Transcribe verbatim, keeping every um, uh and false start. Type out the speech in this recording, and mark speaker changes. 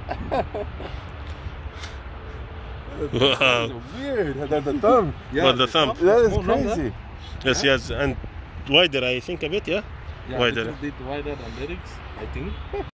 Speaker 1: Wow.
Speaker 2: Weird. The, the thumb.
Speaker 1: Yeah, but the thumb.
Speaker 2: That is
Speaker 1: oh,
Speaker 2: crazy.
Speaker 1: Yes, yes, and wider, I think a bit, yeah.
Speaker 3: Yeah,
Speaker 1: wider.
Speaker 3: a little bit wider than lyrics, I think.